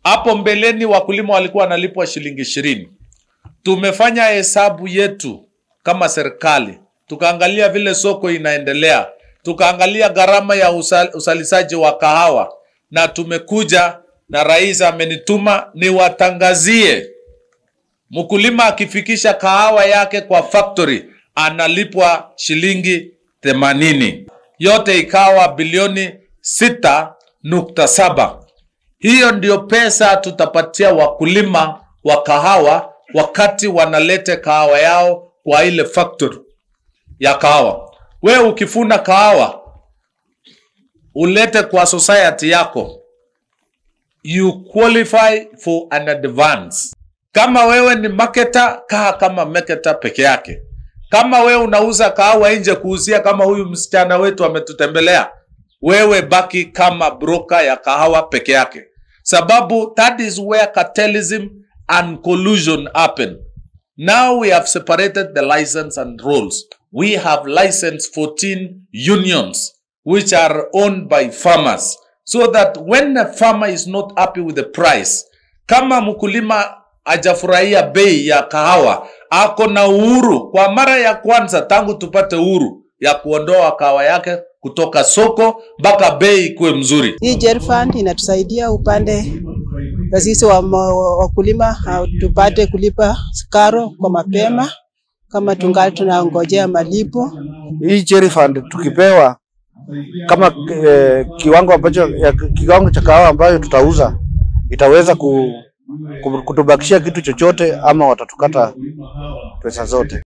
Hapo mbeleni wakulima walikuwa wanalipwa shilingi 20. Tumefanya hesabu yetu kama serikali. Tukaangalia vile soko inaendelea. Tukaangalia gharama ya usalisaji wa kahawa. Na tumekuja na rais amenituma niwatangazie. Mkulima akifikisha kahawa yake kwa factory analipwa shilingi 80. Yote ikawa bilioni 6.7. Hiyo ndio pesa tutapatia wakulima wa kahawa wakati wanalete kahawa yao kwa ile factory ya kahawa. Wewe ukifuna kahawa ulete kwa society yako, you qualify for an advance. Kama wewe ni marketer, kaa kama marketer peke yake. Kama wewe unauza kahawa nje kuuzia kama huyu msichana wetu ametutembelea, wewe baki kama broker ya kahawa peke yake. Sababu that is where cartelism and collusion happen. Now we have separated the license and roles. We have licensed 14 unions which are owned by farmers. So that when a farmer is not happy with the price, kama mkulima hajafurahia bei ya kahawa, ako na uhuru kwa mara ya kwanza tangu tupate uhuru ya kuondoa kahawa yake kutoka soko mpaka bei ikuwe mzuri. Hii J80 fund inatusaidia upande na sisi wakulima tupate kulipa karo kwa mapema kama tungali tunangojea malipo. Hii J80 fund tukipewa kama kiwango cha kahawa ambayo tutauza itaweza kutubakishia kitu chochote ama watatukata pesa zote.